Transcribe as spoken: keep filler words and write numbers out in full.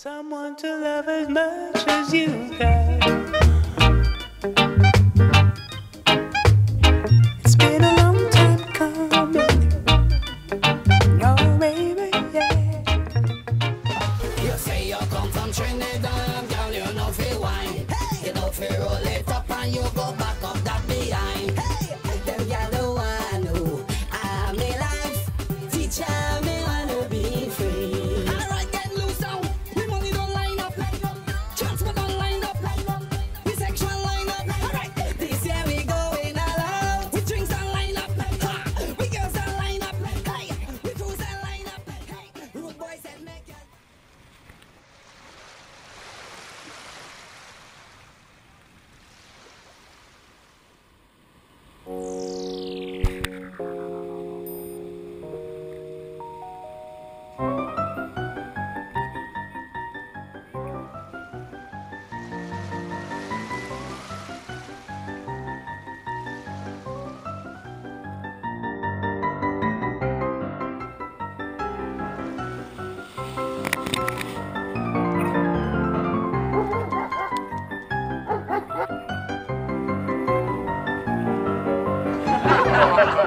Someone to love as much as you got. It's been a long time coming. Oh, baby, yeah. You say you come from Trinidad, girl, you know feel wine. Hey. You know feel roll it up and you go back up that behind. Hey. Them girl don't want to have me life. Teacher, me wanna be free. Alright, get loose now. We money don't line up. Transport don't line up. We sexual line up. Alright, this year we going all out. We drinks don't line up. Ha. We girls don't line up. Hey. We crews don't line up. Hey. Rude boys and make it. Ha ha ha!